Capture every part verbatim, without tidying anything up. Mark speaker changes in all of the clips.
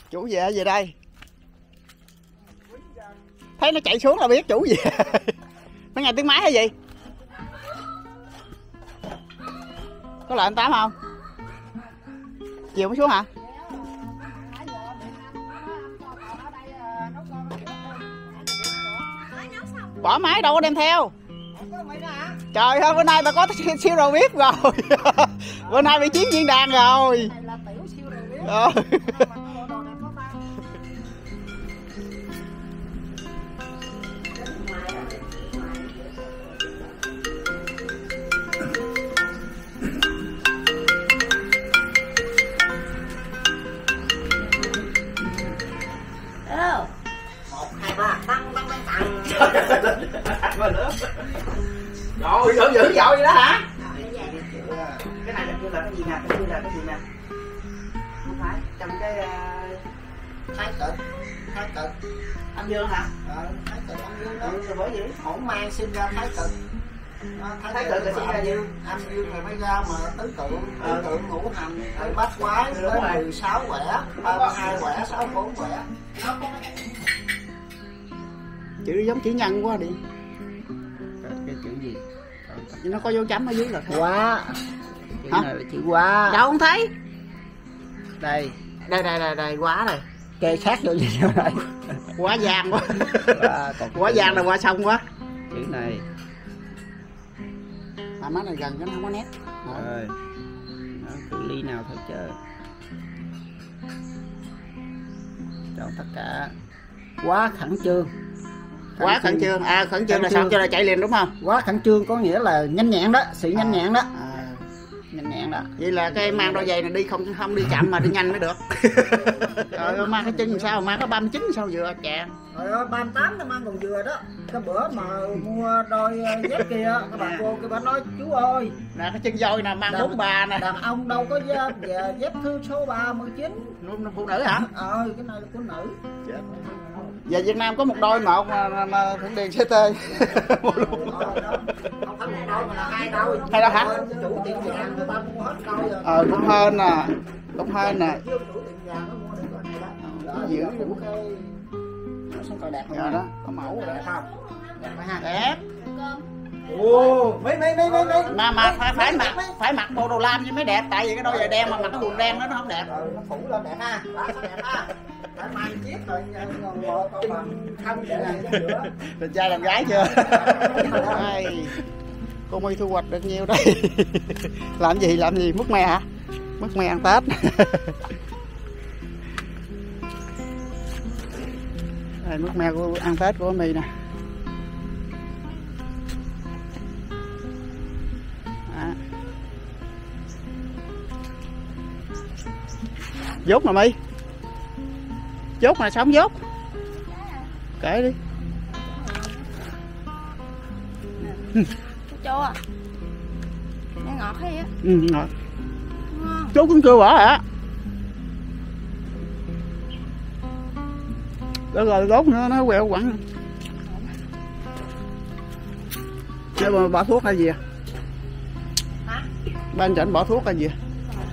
Speaker 1: Chủ về về đây. Thấy nó chạy xuống là biết chủ về. Nó nghe tiếng máy hay gì? Có lợn Tám không? Chiều mới xuống hả? Bỏ máy đâu có đem theo. Trời ơi, bữa nay tao có siêu đầu bếp rồi. Bữa nay bị chiến viên đàn rồi. Ờ.
Speaker 2: Một hai ba tăng tăng tăng tăng.
Speaker 1: Rồi dữ dữ dội vậy đó hả?
Speaker 2: Cái này là chưa là cái gì nè, cái chưa là cái gì nè. Không phải trong cái uh, thái cực, thái cực âm dương hả? Ờ, thái cực âm dương đó. Ừ, bởi vậy hỗn mang sinh ra thái cực. Thái, thái cực là sinh ra dương, âm dương rồi mới ra mà tứ tượng, tứ tượng ngũ hành, từ bát quái tới mười sáu quẻ, ba mươi hai quẻ, sáu mươi bốn quẻ.
Speaker 1: Chữ giống chữ nhân quá đi.
Speaker 3: Cái chữ gì?
Speaker 1: Nó có dấu chấm ở dưới là
Speaker 3: Quá. Chữ
Speaker 1: hả?
Speaker 3: này là chữ quá.
Speaker 1: Đâu không thấy.
Speaker 3: Đây.
Speaker 1: Đây đây đây đây quá này.
Speaker 3: Kê sát vô gì đây?
Speaker 1: Quá vàng quá.
Speaker 3: Quá,
Speaker 1: quá vàng là qua sông quá.
Speaker 3: Chữ này.
Speaker 1: À, má này gần cái nó không có nét.
Speaker 3: Rồi. Nó cự ly nào thôi chứ. Chọn tất cả. Quá khẩn trương.
Speaker 1: Quá khẩn trương. À khẩn trương là sao? Cho là chạy liền đúng không?
Speaker 3: Quá khẩn trương có nghĩa là nhanh nhẹn đó, sự nhanh nhẹn đó.
Speaker 1: À,
Speaker 3: nhanh nhẹn đó.
Speaker 1: vậy là cái mang đôi giày này đi không không đi chậm mà đi nhanh mới được. Trời ơi, mang cái chân làm sao? Mang có ba mươi chín sao vừa chà.
Speaker 2: Trời ơi, ba mươi tám nó mang còn vừa đó. Cái bữa mà mua đôi dép kia, các bà cô kia bà nói chú ơi.
Speaker 1: Nè cái chân voi nè, mang bốn mươi ba nè.
Speaker 2: Đàn ông đâu có dép, dép thứ số ba mươi chín.
Speaker 1: Phụ nữ hả?
Speaker 2: Ờ, cái này là của nữ.
Speaker 1: Chết. Về Việt Nam có một đôi một mà, mà, mà Thuận Điền xê tê.
Speaker 2: Không phải một đôi mà là hai đôi.
Speaker 1: Hay đó hả?
Speaker 2: Chủ tiệm vàng người ta mua hết đôi rồi.
Speaker 1: Ờ cũng hên nè. Cũng hên nè.
Speaker 2: Chủ tiệm vàng nó mua được con này đó.
Speaker 1: Đó, giữ
Speaker 2: đủ cái nó sẽ coi đẹp
Speaker 1: rồi đó, có mẫu rồi đó.
Speaker 2: không? Đẹp ha.
Speaker 1: Đẹp.
Speaker 2: Ồ, mấy mấy mấy mấy mấy.
Speaker 1: Mà mà phải phải mặc phải mặc bộ đồ lam chứ mới đẹp, tại vì cái đôi giày đen mà mặc cái quần đen đó nó không đẹp.
Speaker 2: Rồi nó phủ lên đẹp ha. Đó đẹp ha. Phải mang chiếc rồi ngồi con bằng thân để làm cái nữa.
Speaker 1: Rồi trai làm gái chưa? Ai, cô My thu hoạch được nhiêu đây? Làm gì làm gì mứt me hả? Mứt me ăn Tết. Đây mứt me của ăn Tết của My nè. À. Dốt mà My. Dốt mà sống dốt. Kể đi.
Speaker 4: Chua. Nghe ngọt hay á.
Speaker 1: Ừ, ngọt.
Speaker 4: Ngon.
Speaker 1: Chốt cũng chưa bỏ hả? Đó rồi đốt nữa nó quẹo quẳng. Chứ mà bỏ thuốc hay gì à?
Speaker 4: Hả?
Speaker 1: Bên chảnh bỏ thuốc hay gì à?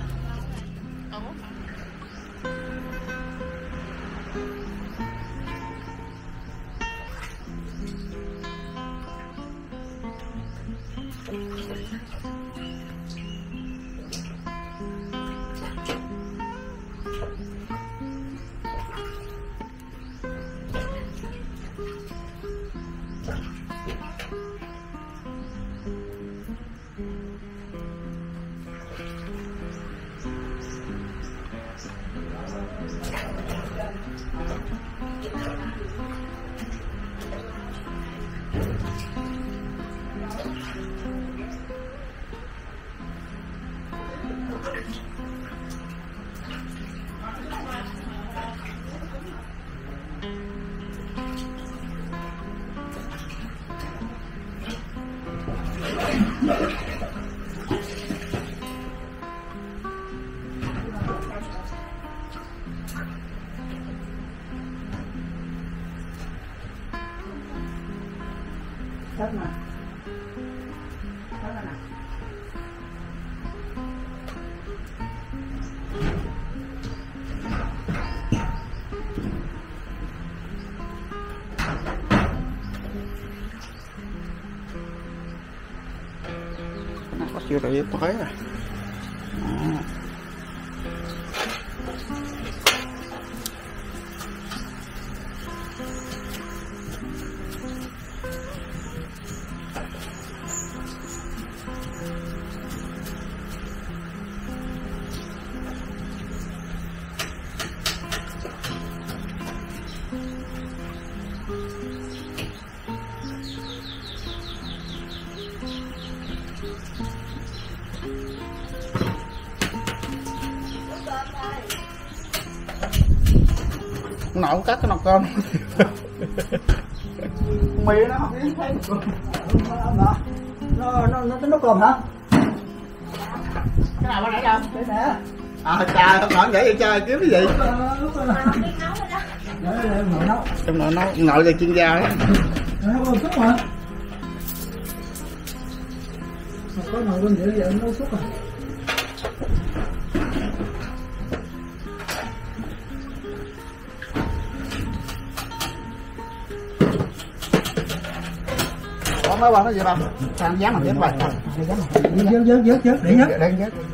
Speaker 2: Thích mà. Thích mà nè.
Speaker 1: siêu rượu bếp tới rồi. Đó. Nội không cắt cái nồi cơm. Mì nó không biết thấy
Speaker 2: nó nó nó nó nấu cơm hả?
Speaker 1: cái nào có nãy đâu
Speaker 2: Đây nè.
Speaker 1: à trời không nổi để chơi kiếm cái gì
Speaker 2: Nấu.
Speaker 1: trong nội nấu nội là chuyên gia đó.
Speaker 2: Nấu cơm súp mà. Có nồi cơm vậy giờ nấu súp à.
Speaker 1: Có mấy bạn nói gì đâu sao dán làm dán bài
Speaker 2: Dớt dớt dớt dớt để dớt.
Speaker 1: để dớt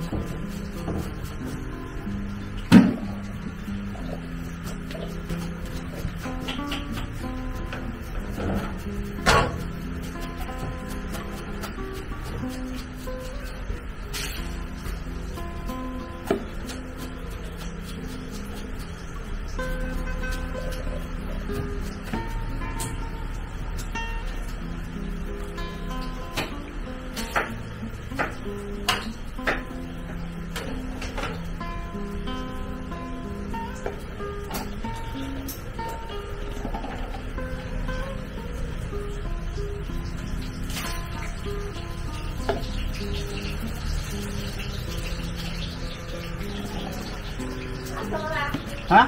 Speaker 1: hả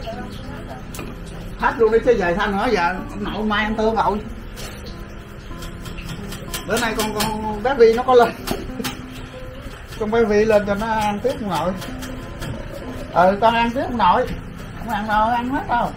Speaker 1: hết luôn đi chứ về sao nữa giờ ông nội mai ăn tương rồi bữa nay con con bé Vi nó có lên con bé Vi lên cho nó ăn tiếp ông nội ừ con ăn tiếp ông nội không ăn đâu ăn hết đâu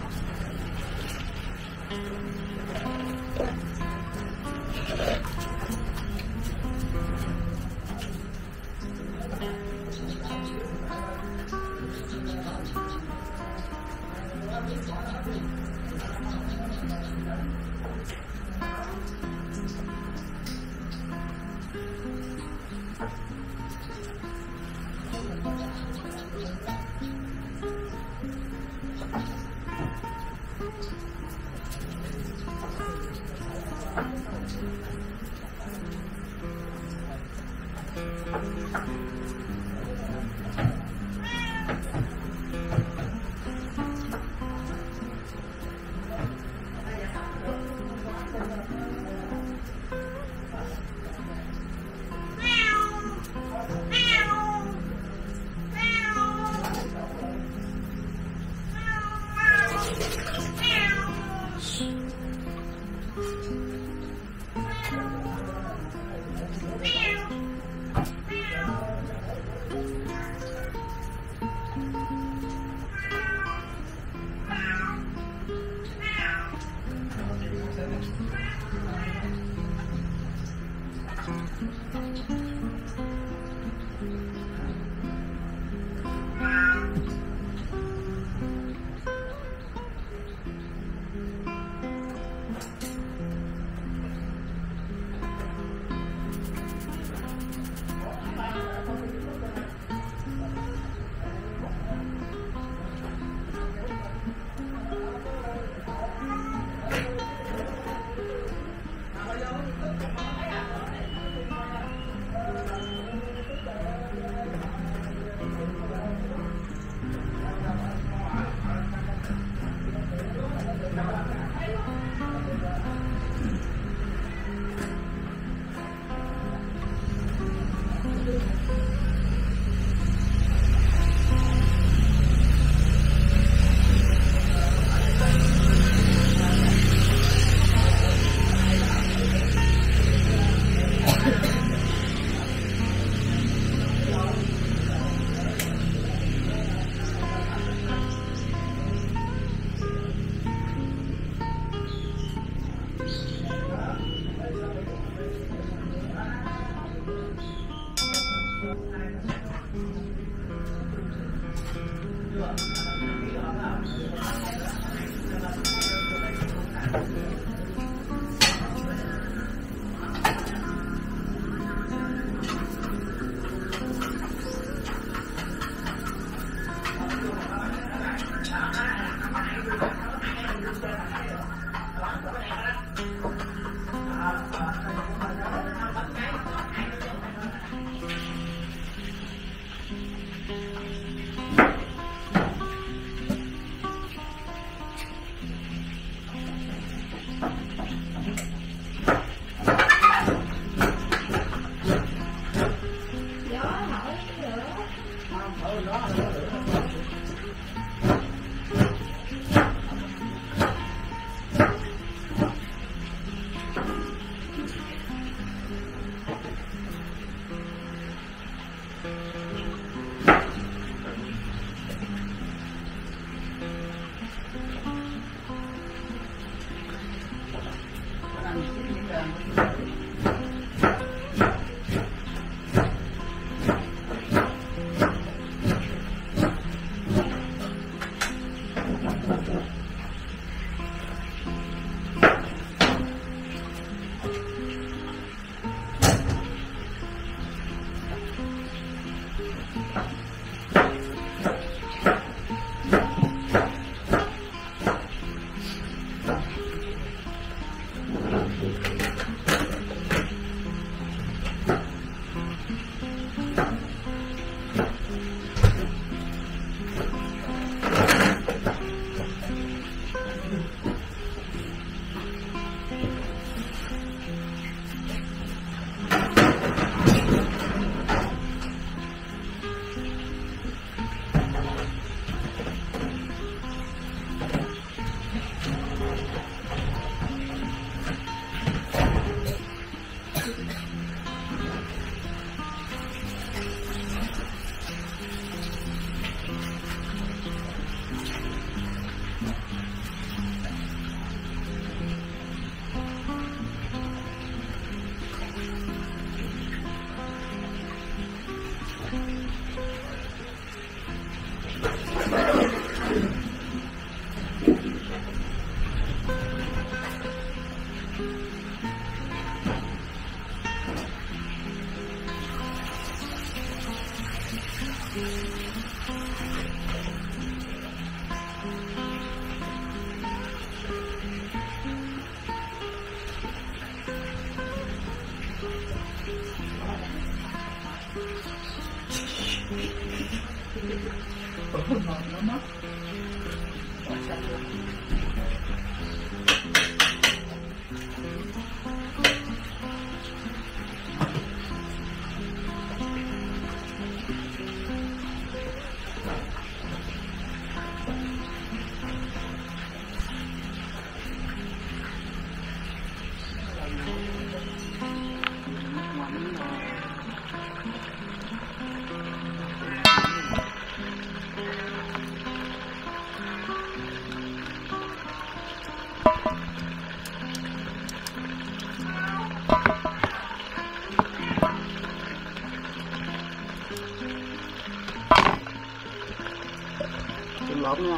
Speaker 1: lộn nha.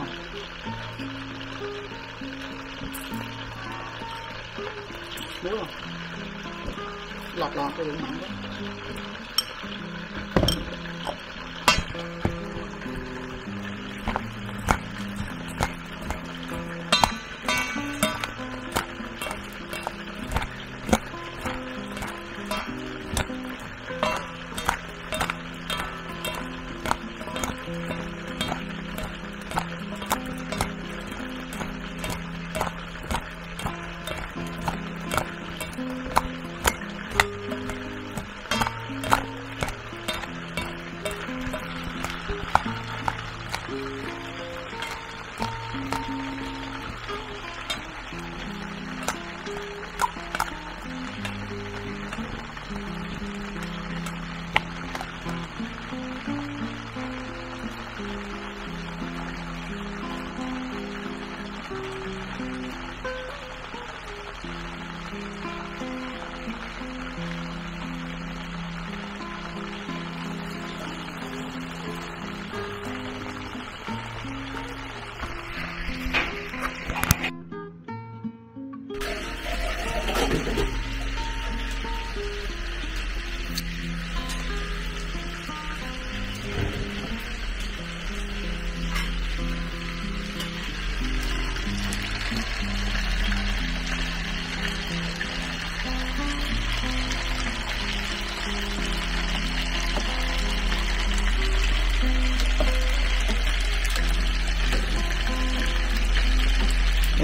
Speaker 1: Đúng không? Lọt lọt cái đường mặn đó.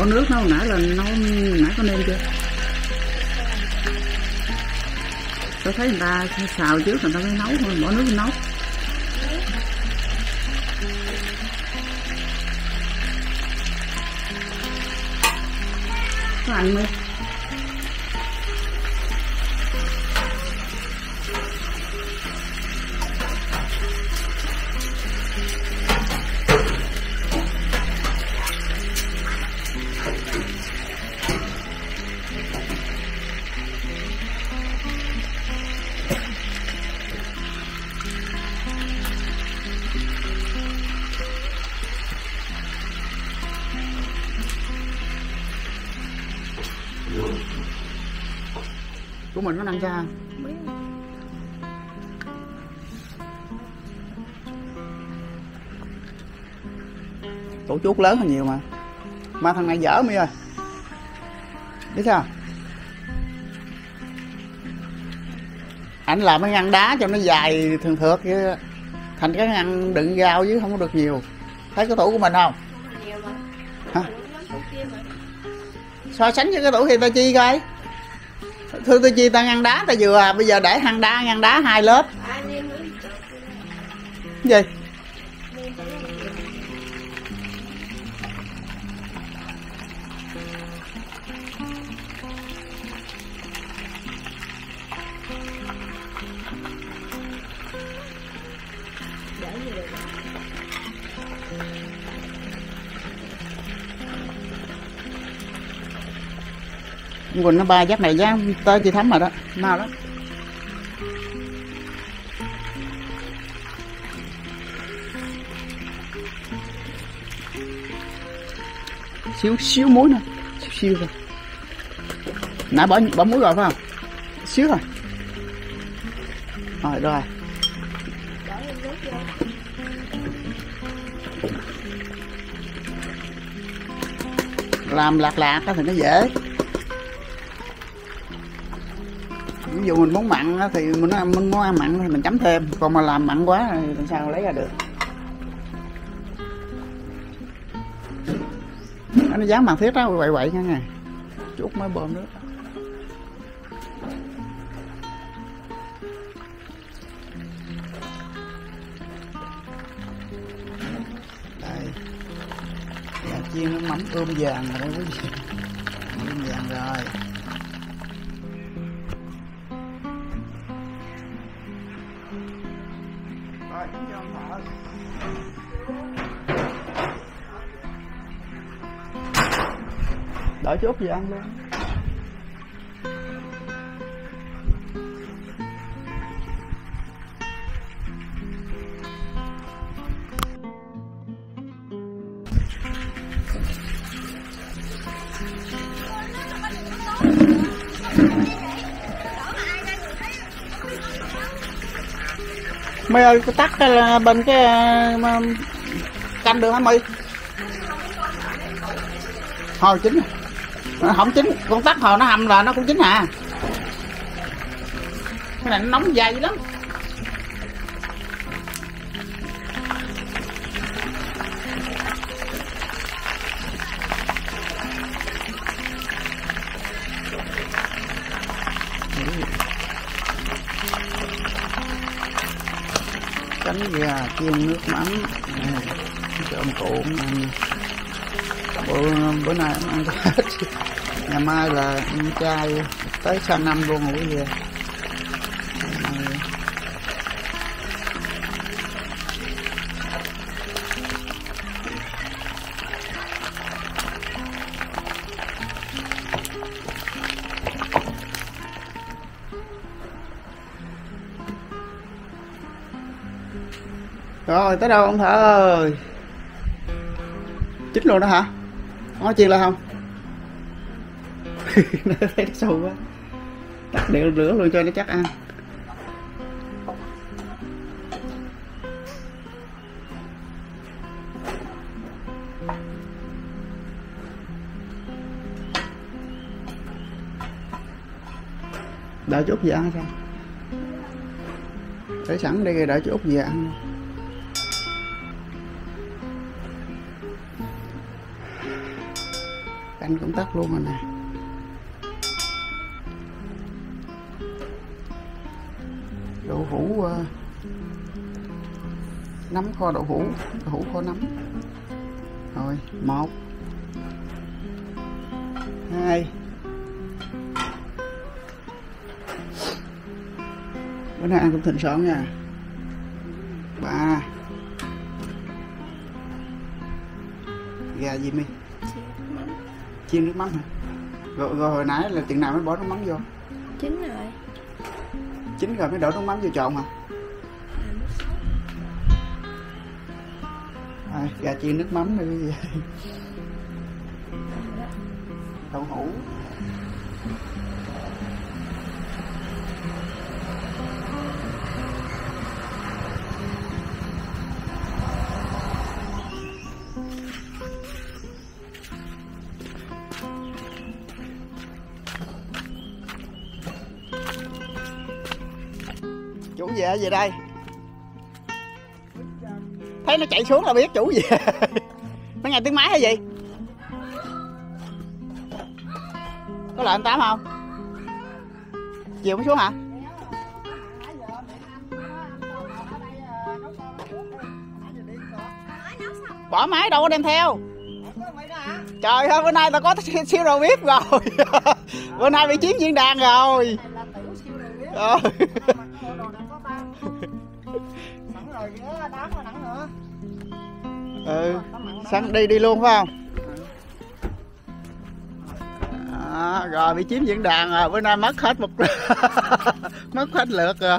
Speaker 1: Có nước nấu nãy là nấu nãy có nêm chưa? Tôi thấy người ta xào trước người ta mới nấu thôi, bỏ nước nấu. Có ăn không? Của mình có nằm ra tổ chuốt lớn hơn nhiều mà mà thằng này dở mi ơi, biết sao anh làm cái ngăn đá cho nó dài thường thượt chứ thành cái ngăn đựng rau chứ không có được nhiều. Thấy cái tủ của mình không? Hả? So sánh với cái tủ thì ta chi coi. Thưa tôi chi ta ngăn đá ta vừa à, bây giờ để ngăn đá ngăn đá hai lớp. Gì? Quỳnh nó ba chắc này giá tới chị Thắm rồi đó, mau đó. Xíu xíu muối nữa, xíu xíu thôi. Nãy bỏ bỏ muối rồi phải không? Xíu rồi. Rồi rồi. Làm lạc lạc thì nó dễ. Ví dụ mình muốn mặn thì mình mình muốn ăn mặn thì mình chấm thêm, còn mà làm mặn quá thì làm sao lấy ra được. Nó dán bằng thiết đó quậy quậy nha nè, chút mới bơm nước. Đây, gà chiên nó mắm ươm vàng rồi quý vị, ươm vàng rồi. Đợi chút gì ăn luôn. Mày ơi, cái tắt cái bên cái canh được hả mày? Thôi chín rồi. Nó không chín, con tắt hồi nó hầm là nó cũng chín à. Cái này nó nóng dày lắm. Cánh gà chiên nước mắm, trộn cuộn. Bữa, bữa nay em ăn hết. Ngày mai là ăn chay tới sang năm luôn rồi quý vị. Rồi tới đâu ông Thợ ơi? Chín luôn đó hả? Có chiên lại không? Nó thấy nó sâu quá. Tắt điện rửa luôn cho nó chắc ăn. Đợi chút gì ăn hay sao? Để sẵn đây đợi chút gì ăn. Canh cũng tắt luôn rồi nè. Đậu hũ uh, nấm kho đậu hũ, đậu hũ kho nấm. Rồi, một hai bữa nay ăn cũng thịnh soạn nha. Ba gà gì mi? Chiên nước mắm hả? Rồi, rồi hồi nãy là chừng nào mới bỏ nước mắm vô?
Speaker 4: Chín rồi.
Speaker 1: Chín rồi mới đổ nước mắm vô trộn hả? À, gà chiên nước mắm đi. Đậu hũ. Chủ về về đây. Thấy nó chạy xuống là biết chủ về. Nó nghe tiếng máy hay gì? Có lợn Tám không? Chiều mới xuống hả? Bỏ máy đâu có đem theo. Trời ơi, bữa nay tao có siêu đầu bếp rồi. Bữa nay bị chiếm diễn đàn rồi. Ờ. Ừ, sẵn đi đi luôn phải không? À, rồi bị chiếm diễn đàn rồi, bữa nay mất hết một mất hết lượt rồi.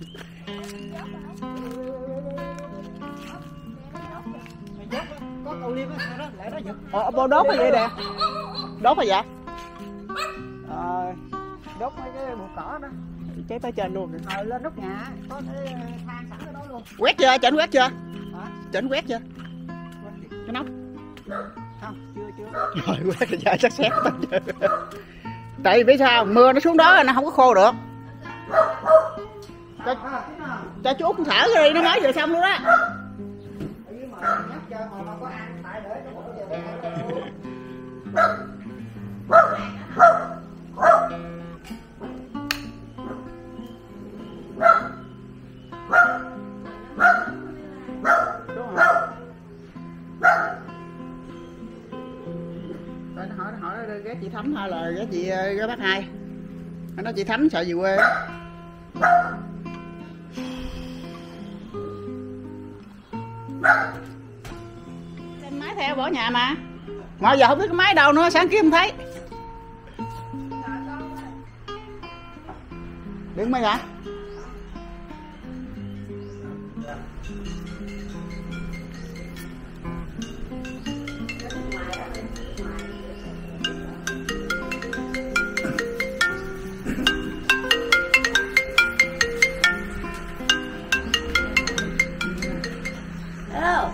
Speaker 1: Ờ, bộ đốt cái gì nè? Đốt cái vậy? Ờ, đốt mấy cái bụi cỏ đó. Cháy tới trên luôn.
Speaker 2: Ờ, lên nóc nhà có cái than sẵn ở đó luôn.
Speaker 1: Quét chưa? Chỉnh quét chưa?
Speaker 2: Hả?
Speaker 1: Chỉnh quét chưa? Cái nóc.
Speaker 2: Không, chưa chưa.
Speaker 1: Rồi quét rồi chắc xét tao chưa. Tại vì biết sao? Mưa nó xuống đó nó không có khô được. Cho, cho chú Út thở đi, nó mới vừa xong luôn đó. Rồi nó hỏi, nó hỏi ghé chị Thắm hay là ghé chị ghé bác Hai. Nó nói chị Thắm sợ về quê. Đem máy theo bỏ nhà mà. Mà giờ không biết cái máy đâu nữa, sáng kiếm không thấy. Đứng mấy hả?
Speaker 4: Hello.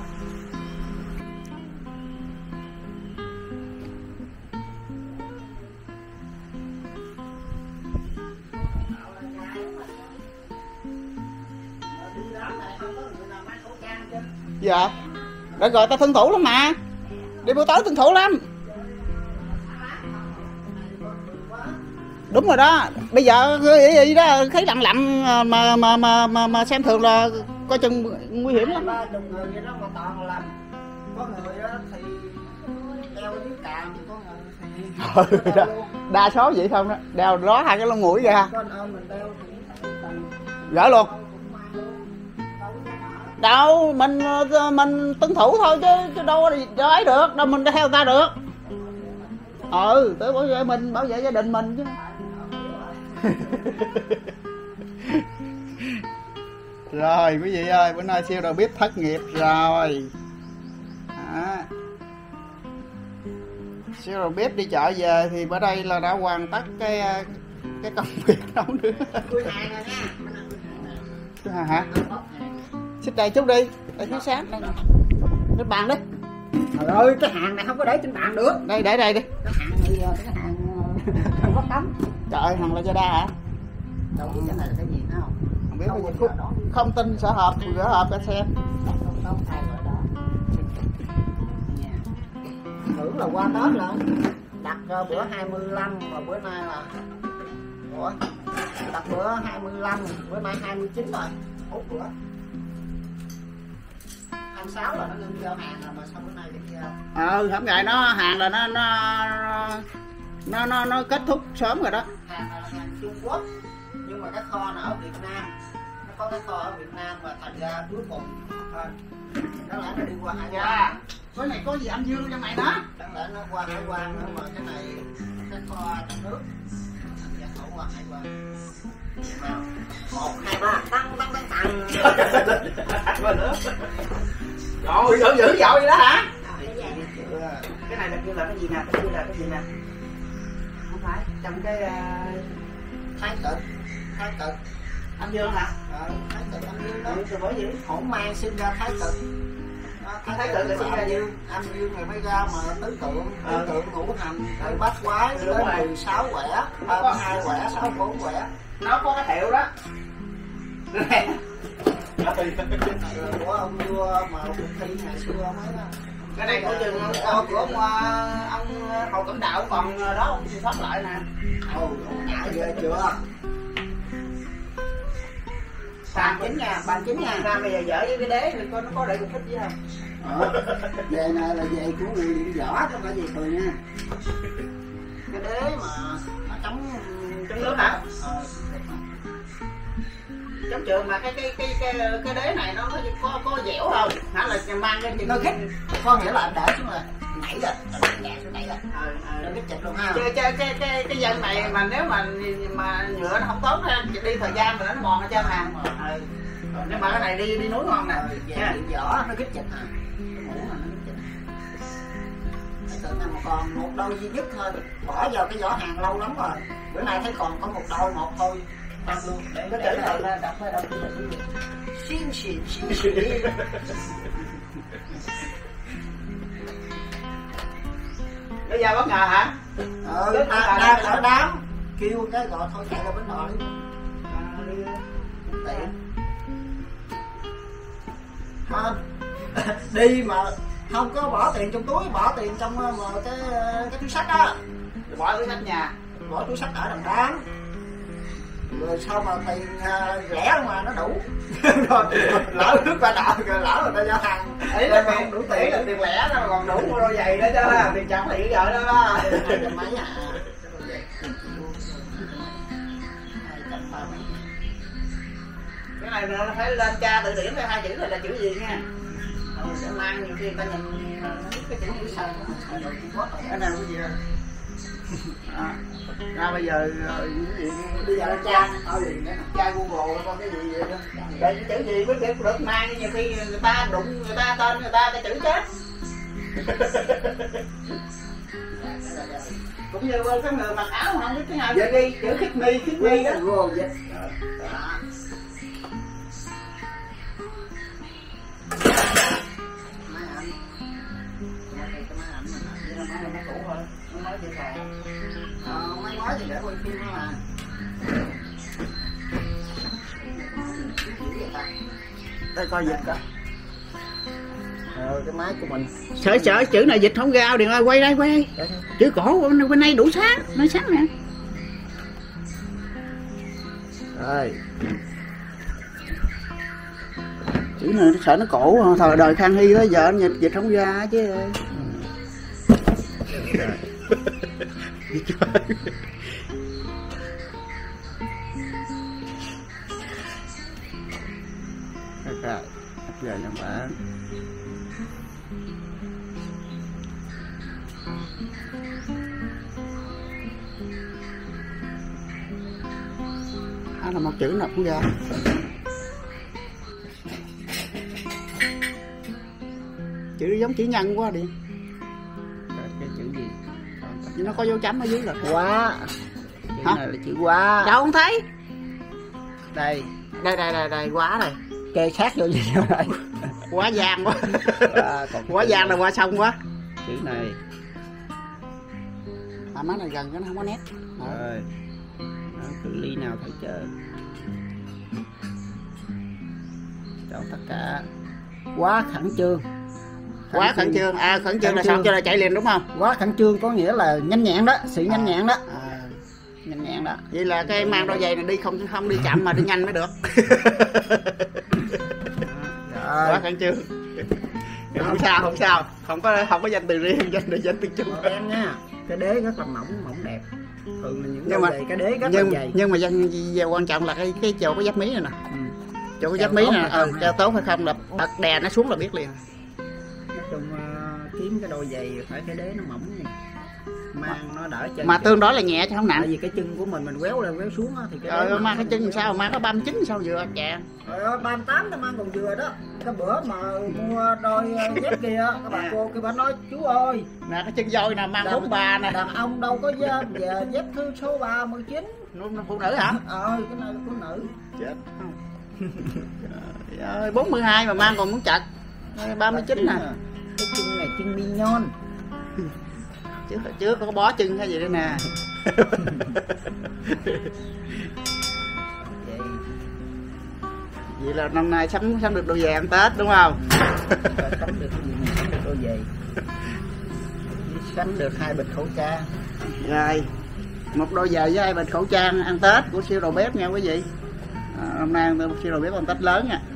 Speaker 1: Dạ. Để rồi tao thân thủ lắm mà. Đi buổi tối thân thủ lắm. Đúng rồi đó. Bây giờ cái gì đó thấy lặng lặng mà mà mà mà, mà xem thường là coi chừng nguy hiểm lắm.
Speaker 2: Ba chục người vậy đó mà toàn là có người thì đeo dưới càm, có người thì
Speaker 1: đa, đa số vậy không đó. Đeo đó hai cái lông mũi ra.
Speaker 2: con ôm mình đeo thì
Speaker 1: Gỡ luôn. Đâu mình mình tuân thủ thôi chứ, chứ đâu có ấy được, đâu mình theo ta được. Ừ, tới bảo vệ mình, bảo vệ gia đình mình chứ. Rồi quý vị ơi, bữa nay siêu đầu bếp thất nghiệp rồi. À. Siêu đầu bếp đi chợ về thì bữa đây là đã hoàn tất cái cái công việc nấu nướng.
Speaker 2: tôi hàng rồi nha.
Speaker 1: Thứ hai hả? Xích đây chút đi, đây phía sáng đây nè. Cái bàn đi.
Speaker 2: Trời ơi, cái hàng này không có để trên bàn được.
Speaker 1: Đây để đây đi.
Speaker 2: Cái hàng này cái hàng không có tấm.
Speaker 1: Trời ơi, hàng Lazada hả?
Speaker 2: Đâu biết cái này là cái gì nữa không?
Speaker 1: Không biết cái gì. Không, không tin sở hộp, gỡ hộp ra xem.
Speaker 2: Không không thay rồi đó. Tưởng là qua Tết rồi. đặt uh, bữa hai mươi lăm mà bữa nay là ủa đặt bữa hai mươi lăm bữa nay hai mươi chín rồi, bốn bữa hai mươi sáu là nó ngưng giao hàng rồi mà sao bữa nay vẫn giao?
Speaker 1: Ờ hôm ngày nó hàng là nó nó nó nó, nó kết thúc sớm rồi đó.
Speaker 2: Hàng là hàng Trung Quốc nhưng mà cái kho là ở Việt Nam, nó có cái kho ở Việt Nam và thành ra cuối cùng thôi đáng lẽ nó đi qua hải quan.
Speaker 1: Cái này có gì âm dương trong này đó?
Speaker 2: Đáng lẽ nó qua hải quan nhưng mà cái này cái kho trong nước thành ra khẩu qua hải quan. Một hai ba tăng tăng tăng tăng
Speaker 1: Rồi dữ dữ dội vậy đó hả?
Speaker 2: Cái này là kêu là cái gì nè, cái kêu là cái gì nè? Không phải trong cái uh, thái cực, thái cực
Speaker 1: Âm dương hả?
Speaker 2: ờ, thái cực âm dương đó. Từ bởi vì hỗn mang sinh ra thái cực. Đó, thái, thái cực là sinh ra dương, âm dương rồi mới ra mà tứ tượng, tứ
Speaker 1: ờ.
Speaker 2: tượng ngũ hành, rồi bát quái,
Speaker 1: Đúng
Speaker 2: đến
Speaker 1: rồi.
Speaker 2: mười sáu quẻ, ba mươi hai quẻ, sáu mươi bốn quẻ.
Speaker 1: Nó có cái hiệu đó.
Speaker 2: Của ông vua mà cuộc thi ngày xưa mới đó.
Speaker 1: Cái này của trường của, của ông, ông Hồ Cẩm Đạo còn đó ông thì thoát lại nè.
Speaker 2: Ồ, đã ghê chưa?
Speaker 1: Bàn chính nha, bàn chính nha. Ra bây giờ dở với cái đế thì coi nó có để cục thích gì không?
Speaker 2: Ờ, về này là về của người luyện võ chứ không phải gì thường nha. Cái đế mà nó chống
Speaker 1: Trong nước hả?
Speaker 2: ờ,
Speaker 1: Trong trường mà cái cái cái cái cái đế này nó có có dẻo không? Hả là mang lên thì
Speaker 2: nó khích, có nghĩa là để xuống là nảy ra, nhẹ xuống nảy ra,
Speaker 1: ờ
Speaker 2: nó
Speaker 1: ờ
Speaker 2: kích chịch luôn ha.
Speaker 1: chơi chơi cái cái cái dân này mà nếu mà mà nhựa nó không tốt ha, đi thời gian mà nó mòn ở trên nè. Ừ. Nhưng mà cái này đi đi núi ngon nè.
Speaker 2: Rồi về
Speaker 1: Nha.
Speaker 2: luyện võ nó kích chịch hả? Cái mũ mà nó kích chịch. Phải tự nhiên mà còn một đôi duy nhất thôi, bỏ vào cái vỏ hàng lâu lắm rồi. Bữa nay thấy còn có một đôi một thôi. Đặt luôn để
Speaker 1: Cái
Speaker 2: có
Speaker 1: chữ
Speaker 2: chữ
Speaker 1: này
Speaker 2: này
Speaker 1: là đọc phải đọc cái chữ gì?
Speaker 2: xin xịn xin xịn.
Speaker 1: Bây giờ bất ngờ hả?
Speaker 2: Ờ, ta đang ở đám kêu cái gọi thôi chạy ra bến đò đi.
Speaker 1: À, đi
Speaker 2: Tiện. Không. Đi mà không có bỏ tiền trong túi, bỏ tiền trong mà cái cái túi sách á,
Speaker 1: bỏ túi sách nhà.
Speaker 2: bỏ túi sách ở đằng đám. Rồi sao mà tiền uh, rẻ mà nó đủ. Rồi lỡ nước qua đảo rồi lỡ người ta giao hàng
Speaker 1: Ý là
Speaker 2: không
Speaker 1: tiền
Speaker 2: đủ
Speaker 1: tiền là
Speaker 2: tiền.
Speaker 1: tiền lẻ nó còn đủ mua đôi giày đó chứ ha. Tiền chồng thì cái vợ đó đó.
Speaker 2: Hai trăm mấy à. Hai trăm ba mấy.
Speaker 1: Cái này nó phải lên tra tự điển ra hai chữ này là chữ gì nha. Ừ, sẽ mang nhiều khi người ta nhìn cái chữ chữ sao cái này cái gì đâu. À, ra bây giờ cái gì
Speaker 2: Bây giờ cha ở liền đấy.
Speaker 1: tra Google coi cái gì vậy đó. Vậy cái chữ gì mới được được mang, nhiều khi người ta đụng người ta tên người ta cái chữ chết. Cũng như cái người mặc áo mà không biết cái nào vậy đi chữ khích mi khích mi đó.
Speaker 2: Vô vậy. Máy ảnh. Nhà này cái máy ảnh mà
Speaker 1: Vậy là máy nó cũ thôi, nó mới chỉ còn.
Speaker 2: ờ, máy nói thì để quay phim đó mà.
Speaker 1: Đây coi dịch coi.
Speaker 2: Ờ, cái máy của mình.
Speaker 1: Sợ sợ chữ này dịch không ra điện ơi, quay đây quay đây. Chữ cổ bên, bên đây đủ sáng, nó sáng nè.
Speaker 2: Rồi.
Speaker 1: Chữ này nó sợ nó cổ, thời đời Khang Hy đó giờ dịch dịch không ra chứ.
Speaker 3: Rồi, giờ các bạn.
Speaker 1: À, là một chữ nào cũng ra. Chữ giống chữ nhân quá đi.
Speaker 3: Rồi, cái chữ gì?
Speaker 1: Nhưng nó có dấu chấm ở dưới là
Speaker 2: Quá.
Speaker 3: Chữ
Speaker 1: hả?
Speaker 3: này là chữ quá.
Speaker 1: Đâu không thấy.
Speaker 3: Đây.
Speaker 1: Đây đây đây đây quá này.
Speaker 2: Kê sát vô gì vô đây.
Speaker 1: Quá gian quá.
Speaker 3: À, còn
Speaker 1: Quá gian là qua sông quá.
Speaker 3: chữ này.
Speaker 1: À, má này gần cái nó không có nét.
Speaker 3: Rồi. Đó, cự ly nào thấy chưa? Chọn tất cả.
Speaker 1: Quá khẩn trương.
Speaker 3: Quá khẩn trương. À khẩn trương là sao cho là chạy liền đúng không?
Speaker 2: Quá khẩn trương có nghĩa là nhanh nhẹn đó, sự nhanh nhẹn đó.
Speaker 3: À, nhanh nhẹn đó. Vậy là cái mang đôi giày này đi không không đi chậm mà đi nhanh mới được. Quá khẩn trương. Không sao không sao, không có không có danh từ riêng, danh từ danh từ chung.
Speaker 2: Em nha, cái đế rất là mỏng mỏng đẹp. Thường là những
Speaker 3: nhưng mà
Speaker 2: giày cái đế rất
Speaker 3: nhưng,
Speaker 2: là dày.
Speaker 3: nhưng mà dân quan trọng là cái cái chỗ có giáp mí này nè.
Speaker 2: Ừ.
Speaker 3: Chỗ có giáp mí nè, ờ cho tốt hay không là bật đè nó xuống là biết liền.
Speaker 2: Nói chung uh, kiếm cái đôi giày phải cái đế nó mỏng này. Mang nó đỡ chân.
Speaker 3: Mà tương đối là nhẹ chứ không nặng.
Speaker 2: Tại vì cái chân của mình mình quéo lên quéo xuống á thì cái
Speaker 3: ờ mang cái chân làm sao, mang có ba mươi chín sao vừa chà.
Speaker 2: Trời ơi ba mươi tám nó mang còn vừa đó. Cái bữa mà mua đôi dép kia các bà cô kia bà nói chú ơi
Speaker 3: nè cái chân voi nè mang bốn ba nè.
Speaker 2: Đàn ông đâu có dép về dép thứ số ba mươi chín.
Speaker 3: Phụ nữ hả?
Speaker 2: Ờ cái này là phụ nữ.
Speaker 3: Chết không. Trời ơi bốn mươi hai mà mang còn muốn chặt. ba mươi chín nè.
Speaker 2: Cái chân này chân mignon.
Speaker 3: Trước trước có bó chân hay gì đây nè.
Speaker 2: Vậy.
Speaker 3: Vậy là năm nay sắm sắm được đôi giày ăn Tết đúng không?
Speaker 2: Sắm được gì mà sắm được đôi giày. Sắm được hai bịch khẩu trang.
Speaker 3: Rồi một đôi giày với hai bịch khẩu trang ăn Tết của siêu đầu bếp nha quý vị. À, hôm nay một siêu đầu bếp ăn Tết lớn nha.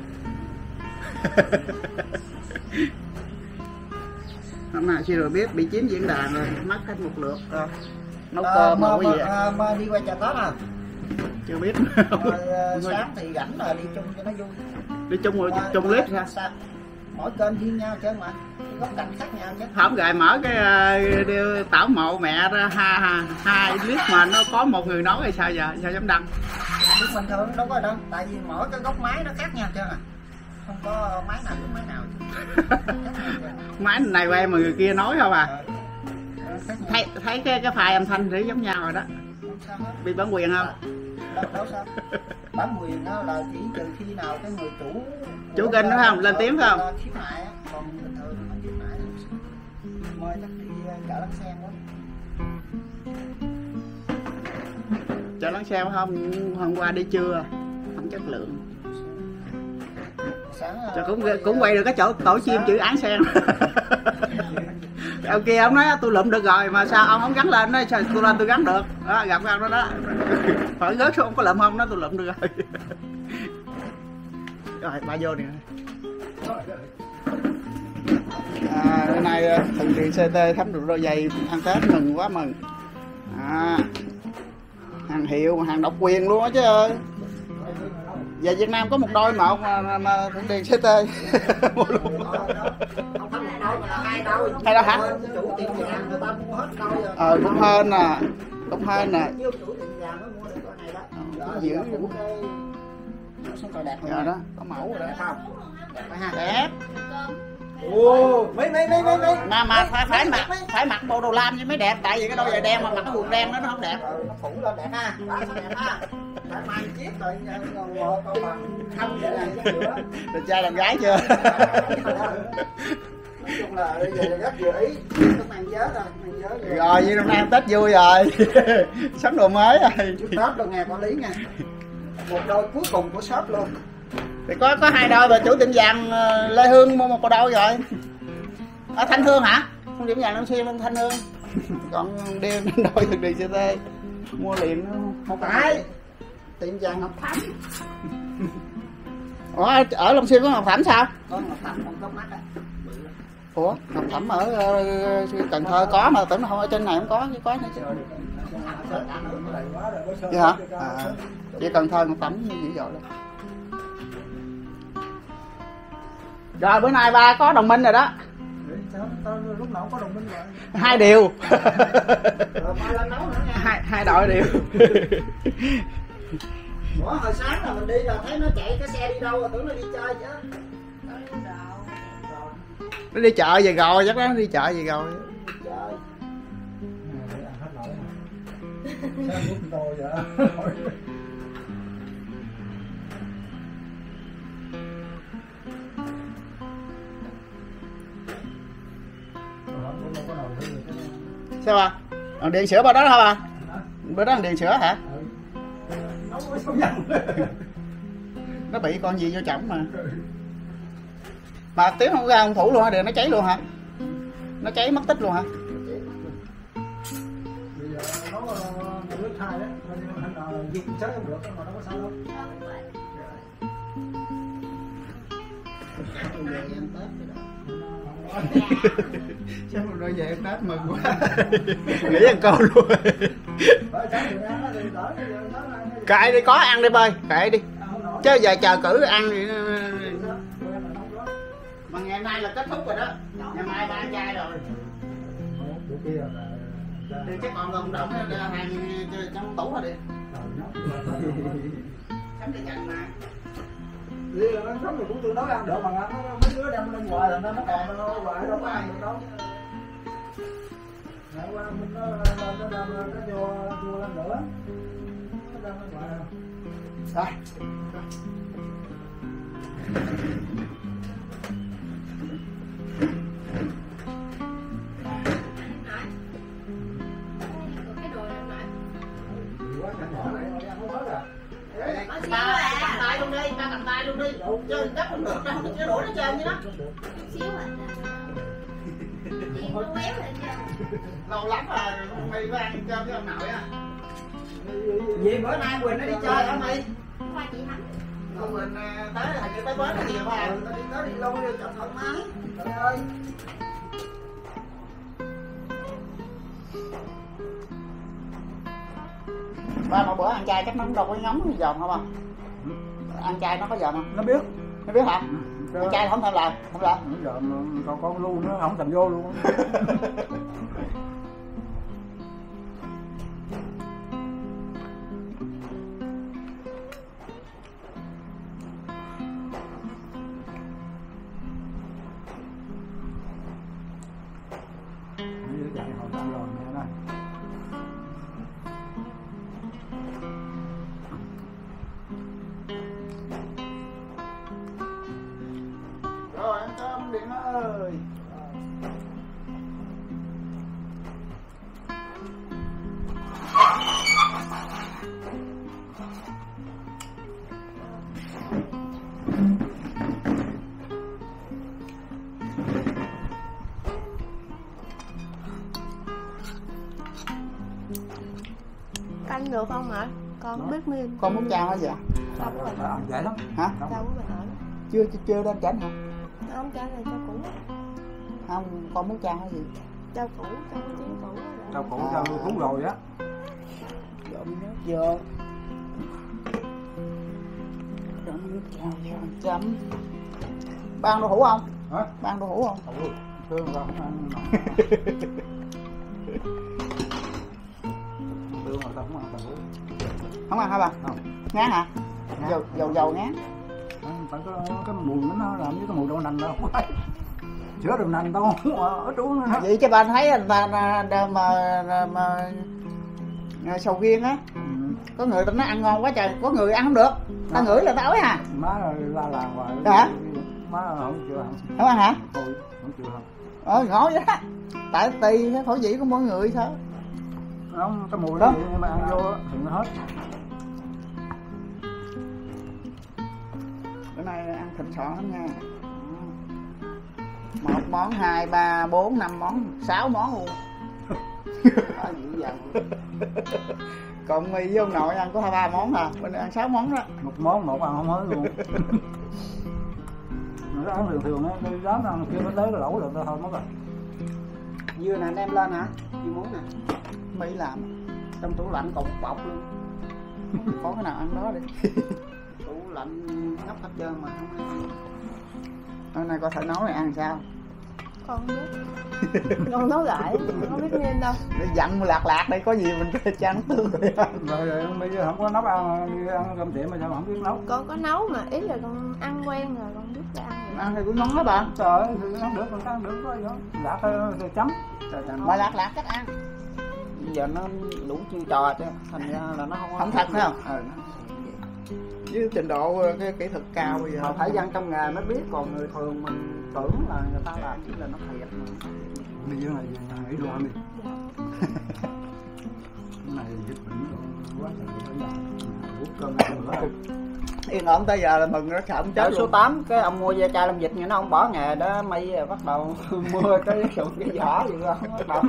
Speaker 3: Hôm nay siêu đầu bếp bị chiếm diễn đàn rồi, mất hết một lượt rồi. Nấu
Speaker 2: à,
Speaker 3: cơm
Speaker 2: mà
Speaker 3: quý vị.
Speaker 2: à, mà đi qua chợ Tết à?
Speaker 3: Chưa biết.
Speaker 2: Rồi, sáng thì rảnh là đi chung cho nó vui.
Speaker 3: Đi chung rồi
Speaker 2: Mà,
Speaker 3: chung clip sao?
Speaker 2: sao? Mỗi kênh riêng nhau chứ mà. Góc cạnh khác nhau chứ.
Speaker 3: Không rồi mở cái uh, tảo mộ mẹ ra hai hai clip mà nó có một người nói hay sao giờ sao dám đăng?
Speaker 2: Lúc bình thường đâu có đâu, tại vì mỗi cái góc máy nó khác nhau chứ à. Không có máy nào cũng máy nào.
Speaker 3: Máy này của em mà người kia nói không à? Thấy thấy cái cái file âm thanh thì giống nhau rồi đó. Bị bản quyền không?
Speaker 2: Đâu, đâu sao? Bản quyền đó là chỉ trừ khi nào cái người chủ
Speaker 3: chủ kênh đó không lên tiếng phải không?
Speaker 2: khiếu nại á, còn bình thường không khiếu nại. Mời chắc đi chợ Lăng Sen đó.
Speaker 3: Chợ Lăng Sen không? Hôm qua đi chưa? Không chất lượng.
Speaker 2: Sáng
Speaker 3: Cho cũng cũng quay được cái chỗ tổ chim chữ án sen. Ông kia ông nói tôi lụm được rồi mà sao ông không gắn lên đó, sao tôi lên tôi gắn được đó, gặp ông đó đó hỏi rớt xuống ông có lụm không đó, tôi lụm được rồi. Rồi ba vô nè. À, bữa nay thần điện xê tê thấm được đôi giày ăn Tết mừng quá mừng. À, hàng hiệu hàng độc quyền luôn á chứ ơi. Về Việt Nam có một đôi mà ông mà, mà thần điện xê tê mua luôn.
Speaker 2: hai đôi.
Speaker 3: Hay đó hả?
Speaker 2: Chủ tiệm vàng người ta mua hết đôi rồi.
Speaker 3: Ờ cũng hên nè, cũng hên nè.
Speaker 2: Nhiều chủ tiệm vàng mới mua được con này đó.
Speaker 3: Ờ, giữ
Speaker 2: cũng cái nó xem coi đẹp không?
Speaker 3: dạ đó, có mẫu rồi đó.
Speaker 2: Không. Đẹp ha.
Speaker 3: Đẹp.
Speaker 2: Ồ, mấy mấy mấy mấy mấy.
Speaker 3: Mà mà phải phải mặc phải mặc bộ đồ lam chứ mới đẹp, tại vì cái đôi giày đen mà mặc cái quần đen đó nó không đẹp.
Speaker 2: Ừ, nó phủ lên đẹp ha. Đó, đẹp ha. Phải mang chiếc rồi còn ngồi con bằng không vậy này chứ nữa.
Speaker 3: Được trai làm gái chưa?
Speaker 2: Nói chung là bây giờ rất vừa ý. Có mang vớ rồi, mang vớ rồi.
Speaker 3: Rồi như năm nay Tết vui rồi. Sắm đồ mới rồi.
Speaker 2: Trước Tết đâu nghe quản lý nha. Một đôi cuối cùng của shop luôn.
Speaker 3: Thì có có hai đôi mà chủ tiệm vàng Lê Hương mua một đôi rồi. Ở Thanh Hương hả? Không tiệm vàng Nam Xuyên lên Thanh Hương. Còn đeo đôi thực điện xê tê mua liền nó
Speaker 2: Không phải. Tiệm vàng Ngọc Thẩm.
Speaker 3: Ủa ở Long Xuyên có Ngọc Thẩm sao?
Speaker 2: Có Ngọc Thẩm không có mắt á.
Speaker 3: Ủa Ngọc Thẩm ở uh, Cần Thơ có mà tưởng không ở trên này không có chứ có nữa chứ. Vậy hả? À, vậy Cần Thơ Ngọc Thẩm dữ dội lắm. Rồi bữa nay ba có đồng minh rồi đó.
Speaker 2: Lúc nào có đồng minh rồi.
Speaker 3: Hai điều.
Speaker 2: Rồi ba lên nấu nữa nha.
Speaker 3: hai hai đội đều.
Speaker 2: Ủa hồi sáng là mình đi là thấy nó chạy cái xe đi đâu rồi tưởng nó đi chơi chứ.
Speaker 3: Nó đi chợ về rồi chắc nó đi chợ về rồi.
Speaker 2: Trời.
Speaker 3: Sao à? Còn điện sữa bao đó hả bà? Bữa đó điện sữa hả? Nó bị con gì vô chổng mà. Mà tiếng không ra hung thủ luôn hả? Để nó cháy luôn hả? Nó cháy mất tích luôn hả?
Speaker 2: Bây giờ nó nước hai đấy, nên là dùng chết không được, mà nó có sao đâu.
Speaker 3: Chắc mà nói về ăn Tết mừng quá. Nghĩ ăn cơm luôn. Kệ đi, có ăn đi bơi, kệ đi. Chứ giờ chờ cử ăn thì... Mà ngày nay là kết thúc rồi đó. Ngày mai ba ăn chay rồi. Thì chắc còn đồng đồng hàng trong tủ rồi đi. Khánh đi chặt mà.
Speaker 2: Vì nó sống thì cũng tương đối ăn được, mà nó mấy đứa đem lên ngoài là nó còn nó hoài đâu có ai được đâu. Ngày qua mình nó nó đem nó vô chua lên nữa. Nó đem lên ngoài.
Speaker 3: Rồi.
Speaker 1: Ba cầm tay luôn đi, ba cầm tay luôn đi, chứ đất không được đâu, chứ đuổi nó trơn như đó.
Speaker 4: Xíu à. Nó quéo lên trơn.
Speaker 3: Lâu lắm rồi mày với ăn cơm với ông nội á.
Speaker 1: Vì bữa nay Quỳnh nó đi chơi hả mày?
Speaker 4: Qua chị Thắm.
Speaker 3: Ông Quỳnh tới hình như tới bến là gì phải không?
Speaker 1: Tao đi tới đi luôn đi cho thoải mái. Trời ơi.
Speaker 3: Ba một bữa ăn chay chắc nó cũng đâu có ngấm cái giòn không à? Ăn chay nó có giòn không?
Speaker 2: Nó biết.
Speaker 3: Nó biết hả? Ừ. Ăn chay không thèm làm, không làm.
Speaker 2: Giờ còn con lu nữa không thèm vô luôn. Chạy hồi ăn rồi nghe đó.
Speaker 3: Rồi ăn cơm điện ơi.
Speaker 4: Canh được không hả? Con không biết miên.
Speaker 3: Con muốn chào hả dạ?
Speaker 4: Đâu có bình ổn.
Speaker 2: Dễ lắm.
Speaker 3: Hả?
Speaker 4: Đâu có bình ổn.
Speaker 3: Chưa chưa lên chảnh hả?
Speaker 4: Không trả lời cho cũ.
Speaker 3: Không, con muốn chào cái gì?
Speaker 4: Cho cũ, cho cái chén cũ.
Speaker 2: Rau củ cho cũ rồi á.
Speaker 3: Dọn nước vô. Dọn nước chào vô chấm. Ba ăn đậu hũ không?
Speaker 2: Hả?
Speaker 3: Ba ăn đậu hũ không?
Speaker 2: Ủa, thương rồi không ăn. Thương rồi tao không ăn tao.
Speaker 3: Không ăn hả bà?
Speaker 2: Không.
Speaker 3: Ngán hả? Dầu dầu dầu ngán.
Speaker 2: Phải có cái mùi nó làm với cái mùi đậu nành đâu. Chữa đậu nành tao không ít uống nữa.
Speaker 3: Vậy chứ bà thấy là mà mà, mà, mà, mà sầu riêng á, ừ. Có người ta nói ăn ngon quá trời, có người ăn không được, ta ngửi là ta ói hả?
Speaker 2: Má la làng hoài.
Speaker 3: Hả?
Speaker 2: Má không chịu ăn.
Speaker 3: Không ăn hả?
Speaker 2: Thôi, không chịu ăn.
Speaker 3: Ờ ngon vậy đó. Tại tùy cái khẩu vị của mỗi người thôi.
Speaker 2: Không, cái mùi đó mà ăn vô thì nó hết.
Speaker 3: Bữa nay ăn thịt sọn lắm nha. Một món, hai, ba, bốn, năm món, sáu món luôn. Đó, dữ dằn. Còn mì với ông nội ăn có hai ba món à, bên đây ăn sáu món đó.
Speaker 2: Một món một ăn không hết luôn. Nó ăn thường thường á, đi dám ăn kêu nó tới cái lẩu rồi tao thôi mất rồi.
Speaker 3: Dưa nè đem lên hả? Dưa muống nè. Mỹ làm. Trong tủ lạnh còn một bọc luôn. Có cái nào ăn đó đi. Tủ lạnh ngắp hết trơn mà không ăn. Hôm nay có thể nấu này ăn sao?
Speaker 4: Con không biết. Con nấu lại, không biết nên đâu.
Speaker 3: Để dặn lạc lạc đây, có gì mình cho ăn tương rồi.
Speaker 2: Rồi rồi bây giờ không có nấu ăn, đi ăn cơm tiệm mà sao mà không biết nấu.
Speaker 4: Con có nấu mà, ý là con ăn quen rồi, con biết phải ăn rồi.
Speaker 3: Ăn thì cũng ngon đó bà.
Speaker 2: Trời ơi, thì ăn được, mình ăn được có gì đó. Lạc thì chấm.
Speaker 3: Trời trời, mà lạc lạc cách ăn. Giờ nó đủ chiêu trò chứ, thành ra là nó không không thật phải không? Ừ. Với trình độ cái kỹ thuật cao bây giờ.
Speaker 1: Mà phải dân trong nghề mới biết, còn người thường mình tưởng là người ta làm chỉ là nó thiệt mà.
Speaker 2: Bây giờ này nghỉ luôn ăn đi. Cái này dịch bệnh quá trời phải làm. Uống cơm ăn nữa.
Speaker 3: yên ổn tới giờ là mừng nó không chết
Speaker 2: số
Speaker 3: luôn.
Speaker 2: tám cái ông mua da chai làm dịch, nó ông bỏ nghề đó, mây bắt đầu mua cái sụt cái vỏ gì đó bắt đầu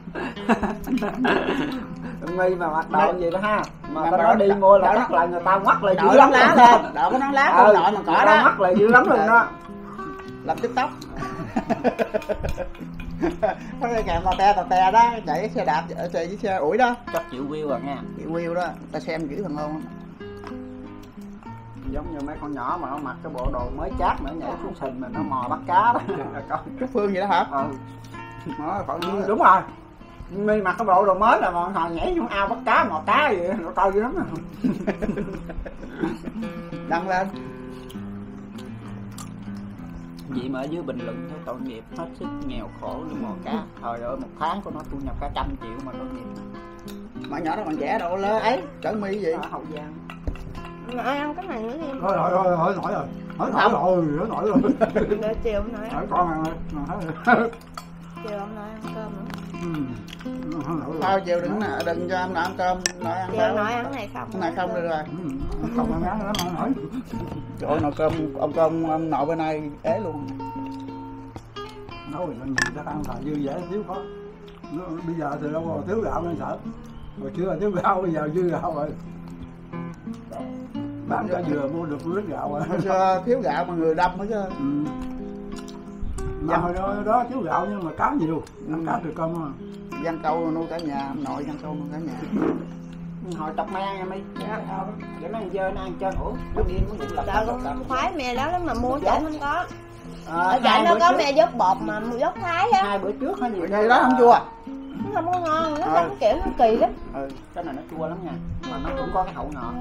Speaker 2: nghi mà mặc đồ gì đó ha, mà
Speaker 3: Mà
Speaker 2: cái
Speaker 3: mà
Speaker 2: đó
Speaker 3: nó-
Speaker 2: đi mua là
Speaker 3: đó-
Speaker 2: chắc là người ta ngoắt là dữ
Speaker 3: Đợi
Speaker 2: lắm
Speaker 3: nón lá
Speaker 2: luôn.
Speaker 3: lên, đợi có nón lá
Speaker 2: Ừ,
Speaker 3: con nội mà cỏ đó.
Speaker 2: ngoắt là dữ lắm luôn đó.
Speaker 3: Làm tiktok. Có cái kèm tà te tà te đó, chạy cái xe đạp, chạy với xe ủi đó.
Speaker 2: Chắc chịu view rồi nha.
Speaker 3: Chị Will đó, ta xem dữ thằng luôn.
Speaker 2: Giống như mấy con nhỏ mà nó mặc cái bộ đồ mới chát mà nó nhảy xuống sình mà nó mò bắt cá đó.
Speaker 3: Trúc Phương vậy đó hả?
Speaker 2: Ừ.
Speaker 3: Nó còn
Speaker 2: Ừ, đúng rồi. Mi mặc cái bộ đồ mới là mà hồi nhảy xuống ao bắt cá mò cá vậy, nó coi dữ lắm nè.
Speaker 3: đăng lên.
Speaker 2: Vậy mà ở dưới bình luận thấy tội nghiệp hết sức nghèo khổ đi mò cá. Trời ơi, một tháng của nó thu nhập cả trăm triệu mà tội nghiệp.
Speaker 3: Mà nhỏ đó còn trẻ đâu lơ ấy, cỡ mi gì.
Speaker 2: Ở Hậu Giang.
Speaker 4: Mà ai ăn cái này nữa em.
Speaker 5: Thôi rồi rồi hỏi nổi rồi. Hỏi nổi rồi, hỏi nổi rồi.
Speaker 4: Để chiều hôm nay
Speaker 5: Hỏi con ăn rồi.
Speaker 4: chiều hôm nay ăn cơm nữa.
Speaker 5: Ừ. Hỏi nổi rồi.
Speaker 3: Thôi chiều đừng đừng cho ông nội ăn cơm, nội ăn
Speaker 4: Chiều nói ăn cái này xong.
Speaker 3: cái này không được rồi.
Speaker 5: Ừ. Không ăn ngán lắm hỏi nổi.
Speaker 3: Trời ơi, nồi cơm ông cơm ông nội bữa nay ế luôn.
Speaker 5: Nấu thì mình chắc ăn là dư dễ thiếu có. Nó, bây giờ thì đâu còn thiếu gạo nên sợ. Hồi xưa là thiếu gạo, bây giờ dư gạo rồi. Bán cả dừa mua được lít gạo rồi.
Speaker 3: Hồi xưa thiếu gạo mà người đông hết chứ.
Speaker 5: Ừ. Mà hồi đó, đó thiếu gạo nhưng mà cá nhiều, ăn cá từ cơm mà.
Speaker 3: Văn câu nuôi cả nhà, ông nội văn câu nuôi cả nhà.
Speaker 2: Hồi tập me nha mi. Để nó ăn dơ nó ăn trơn ủa. Nó điên nó cũng lập
Speaker 4: Trời
Speaker 2: lập
Speaker 4: con khoái mẹ đó lắm mà mua chợ không có.
Speaker 2: À,
Speaker 4: Ở chợ nó có mẹ dớt bột mà dớt thái á.
Speaker 2: hai bữa trước hay gì
Speaker 3: Đây đó không chua.
Speaker 4: Nó không có ngon, nó
Speaker 3: Ừ.
Speaker 4: giống kiểu nó kỳ lắm.
Speaker 2: Ừ, cái này nó chua lắm nha. Mà nó cũng có cái hậu ngọt.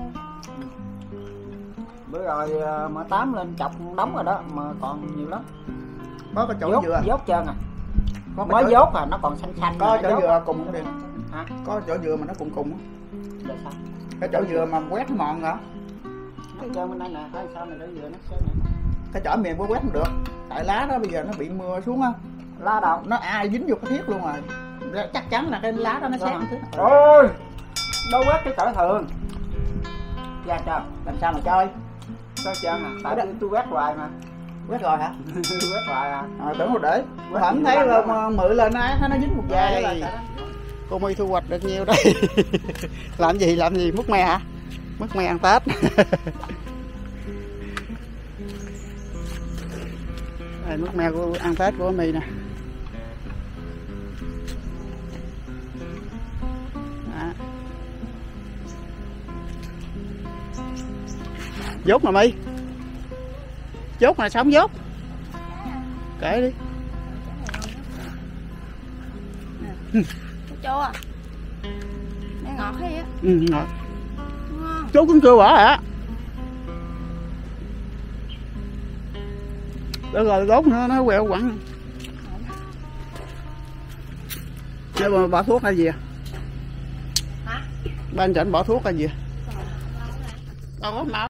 Speaker 2: Bữa rồi mỡ tám lên chọc đóng rồi đó mà còn nhiều lắm.
Speaker 3: Có cái chỗ
Speaker 2: Dốt,
Speaker 3: dừa.
Speaker 2: dốt trơn à.
Speaker 3: Có cái
Speaker 2: Mới
Speaker 3: chỗ-
Speaker 2: dốt à, nó còn xanh xanh.
Speaker 3: Có
Speaker 2: mà
Speaker 3: chỗ
Speaker 2: dốt.
Speaker 3: dừa cùng cái đi.
Speaker 2: Hả?
Speaker 3: Có chỗ dừa mà nó cùng cùng á.
Speaker 2: Để sao?
Speaker 3: Cái chỗ dừa mà quét nó mòn hả?
Speaker 2: Nó trơn bên đây nè, thấy sao này để dừa nó xếp nè.
Speaker 3: Cái chỗ miền quét không được. Tại lá đó bây giờ nó bị mưa xuống á.
Speaker 2: Lá đâu?
Speaker 3: Nó ai dính vô cái thiết luôn rồi. Chắc chắn là cái lá đó nó
Speaker 2: Đó
Speaker 3: xét
Speaker 2: hả?
Speaker 3: chứ.
Speaker 2: Ôi, đâu quét cái cỡ thường. Ra trời,
Speaker 3: Làm sao mà chơi?
Speaker 2: sao trơn à? Tại tôi, tôi quét hoài mà.
Speaker 3: Quét rồi hả?
Speaker 2: Tôi quét hoài à.
Speaker 3: À, tưởng rồi để.
Speaker 2: Quét
Speaker 3: Hẳn
Speaker 2: nhiều
Speaker 3: thấy
Speaker 2: lần
Speaker 3: là
Speaker 2: lắm mà.
Speaker 3: mự lên á, thấy nó dính một vài.
Speaker 2: Đây.
Speaker 3: Cô My thu hoạch được nhiêu đây? Làm gì làm gì? Múc me hả? Múc me ăn Tết. Đây, múc me của ăn Tết của My nè. Đó. Dốt mà My. Dốt mà sao không dốt? Kể đi.
Speaker 4: Chua à. Nó ngọt hay á.
Speaker 3: Ừ, ngọt.
Speaker 4: Ngon.
Speaker 3: Chú cũng chưa bỏ hả? Được rồi, đốt nữa, nó quẹo quẳng. Chứ mà bỏ thuốc hay gì à?
Speaker 4: Hả?
Speaker 3: Ba anh Trịnh bỏ thuốc hay gì à? Đâu có máu.